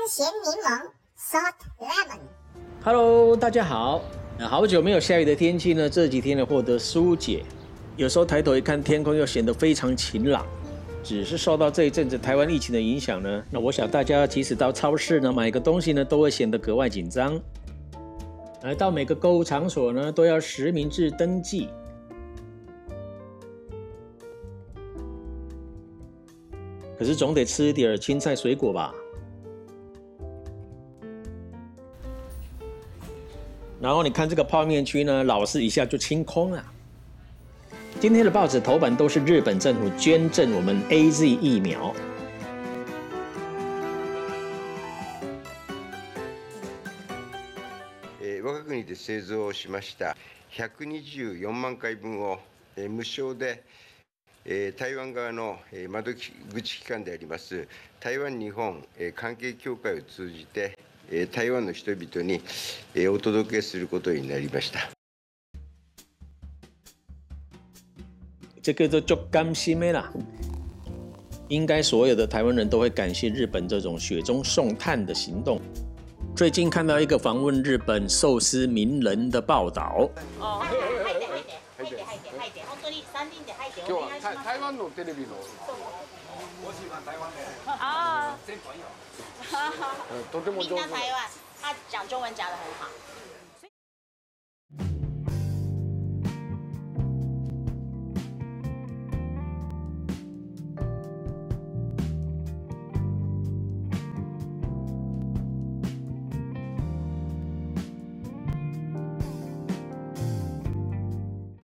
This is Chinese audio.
咸柠檬 （Salt Lemon）。 Hello， 大家好。好久没有下雨的天气呢，这几天呢获得疏解。有时候抬头一看，天空又显得非常晴朗。只是受到这一阵子台湾疫情的影响呢，那我想大家即使到超市呢买个东西呢，都会显得格外紧张。来到每个购物场所呢，都要实名制登记。可是总得吃一点青菜水果吧。然后你看这个泡面区呢，老是一下就清空了。今天的报纸头版都是日本政府捐赠我们 AZ 疫苗。 我が国で製造しました124万回分を無償で台湾側の窓口機関であります台湾日本関係協会を通じて台湾の人々にお届けすることになりました。 这个就足甘心的啦，应该所有的台湾人都会感谢日本这种雪中送炭的行动。最近看到一个访问日本寿司名人的報道。 入って本当に3人で入ってお願いします。 台湾のテレビの。 我喜欢台湾的。啊。真朋友。とても上手。みんな台湾，他讲中文讲得很好。